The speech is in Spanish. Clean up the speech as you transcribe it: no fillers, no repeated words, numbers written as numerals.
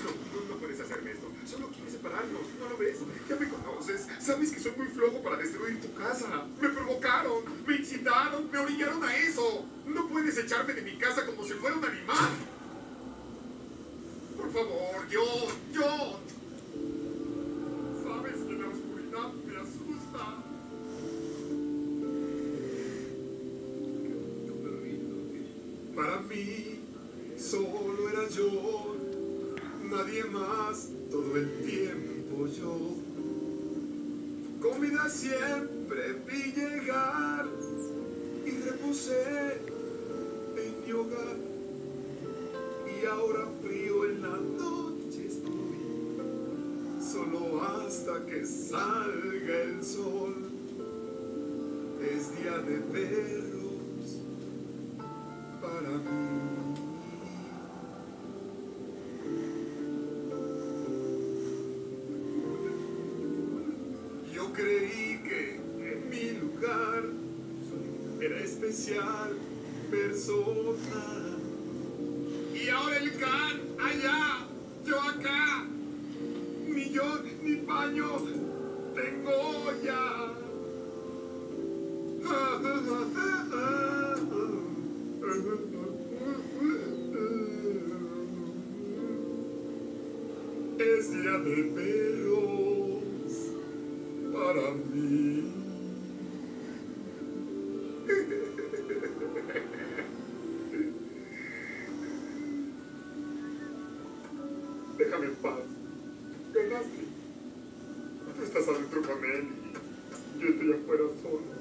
No puedes hacerme esto. Solo quieres separarnos. ¿No lo ves? Ya me conoces. Sabes que soy muy flojo para destruir tu casa. Me provocaron, me incitaron, me orillaron a eso. No puedes echarme de mi casa como si fuera un animal. Por favor, John. Sabes que la oscuridad me asusta. Para mí, solo era yo, nadie más, todo el tiempo yo. Comida siempre vi llegar y reposé en mi hogar. Y ahora frío en la noche estoy, solo hasta que salga el sol. Es día de perros para mí. Yo creí que mi lugar era especial persona. Y ahora el can allá, yo acá. Ni yo ni paño tengo ya. Es día de perros para mí. Déjame en paz. Ganaste. Tú estás adentro con él y yo estoy afuera solo.